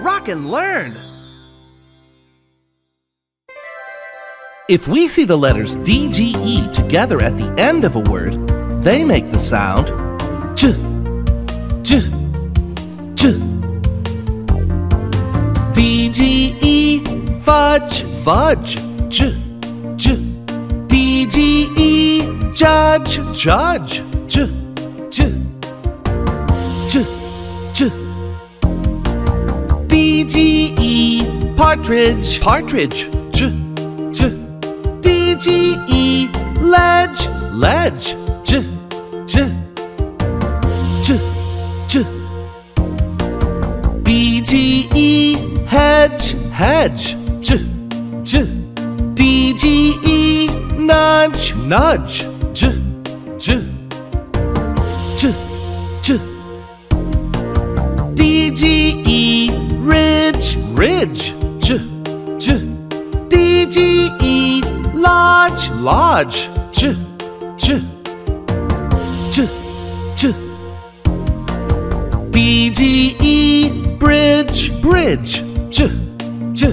rock and learn! If we see the letters DGE together at the end of a word, they make the sound j, j, j. DGE, fudge, fudge, j, j. DGE, judge, judge, j, j, j, j. DGE, partridge, partridge, j, j. DGE, ledge, ledge, j, j, j, j. DGE, hedge, hedge, j, j. DGE, nudge, nudge, j, j, j, j. DGE, ridge, ridge, j, j. DGE, lodge, lodge, j, j, j, j. DGE, bridge, bridge, j, j.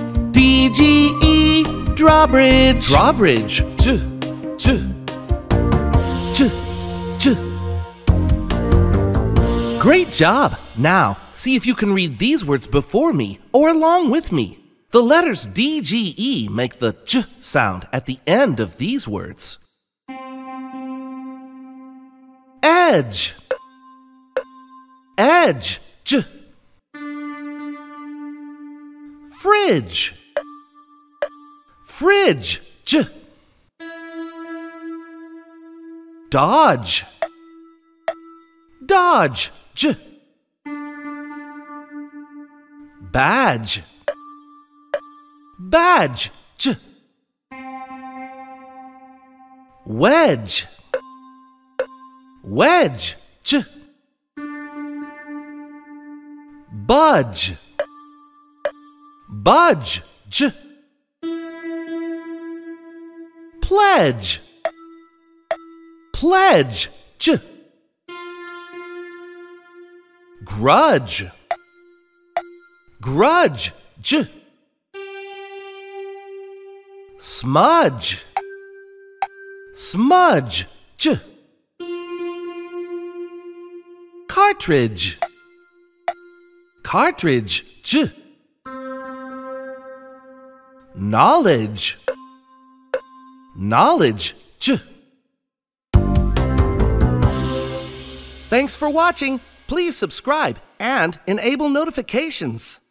DGE, drawbridge, drawbridge, j, j, j, j. Great job! Now, see if you can read these words before me or along with me. The letters DGE make the j sound at the end of these words. Edge, edge, j. Fridge, fridge, j. Dodge, dodge, j. Badge, badge, j. Wedge, wedge, j. Budge, budge, j. Pledge, pledge, j. Grudge, grudge, j. Smudge, smudge, j. Cartridge, cartridge, j. Knowledge, knowledge, j. Thanks for watching. Please subscribe and enable notifications.